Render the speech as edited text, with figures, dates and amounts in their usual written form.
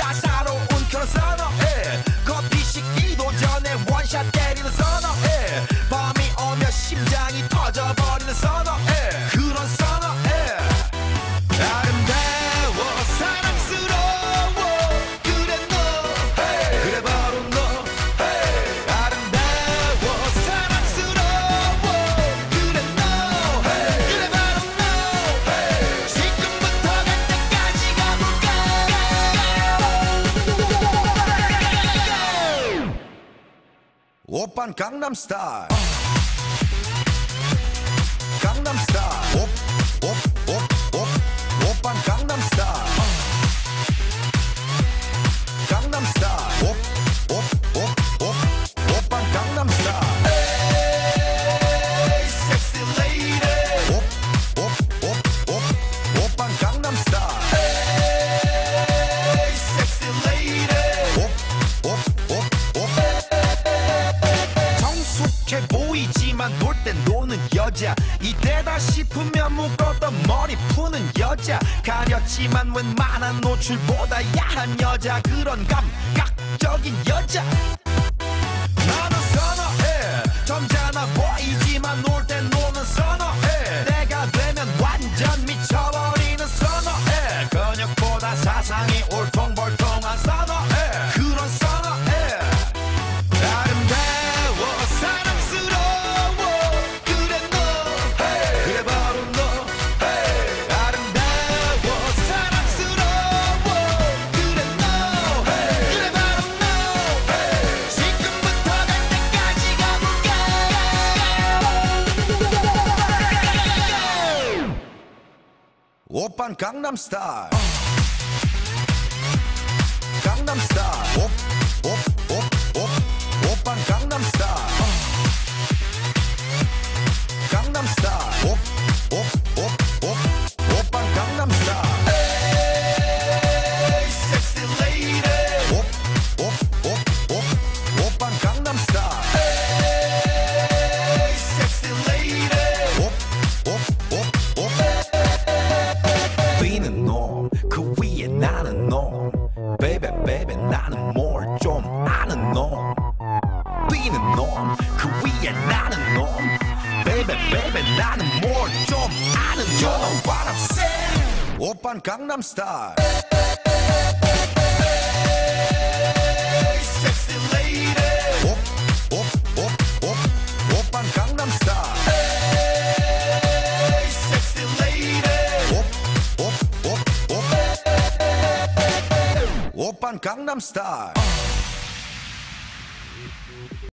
따사로운 그런 선어해. 커피 식기도 전에 원샷 때리는 선어해. 밤이 오면 심장이 터져버리는 선어해. 그런 선어해. 아름다워 사랑스러워 그래 너 hey. 그래 바로 너 hey. 아름다워 사랑스러워 그래 너 hey. 그래 바로 너 hey. 지금부터 갈 때까지 가볼까. 오빤 강남스타일 강남스타일 오빤 강남스타일 강남스타일 오빤 강남스타일 에이 섹시 레이디 오빤 강남스타일 에이 섹시 레이디 성숙해 보이지만 놀 땐 노는 여자. 이때다 싶으면 묶었던 머리 푸는 여자. 가렸지만 웬만한 노출보다 야한 여자. 그런 감각적인 여자 나는 선어해. 점잖아 보이지만 놀 땐 노는 선어해. 내가 되면 완전 미쳐버리는 선어해. 근육보다 사상이 울퉁불퉁한 선어해. 그런 선어해. 아름다워 사랑스러워 그래 너 hey. 그래 바로 너 hey. 아름다워 사랑스러워 그래 너 hey. 그래 바로 너 hey. 지금부터 갈 때까지 가볼까. 오빤 강남스타일 강남스타일 오빤 강남스타일 강남스타일 오빤 강남스타일 에이 섹시 레이디 오빤 강남스타일 에이 섹시 레이디 뛰는 놈 그 위에 나는 놈 베이베 베이베 나는 뭘 좀 아는 놈. 뛰는 놈 그 위에 나는 놈 베이베 베이베 나는 뭘 좀 아는 놈. You know what I'm saying. 오빤 강남스타일 섹시 레이디 오빤 강남스타일 섹시 레이디 오빤 강남스타일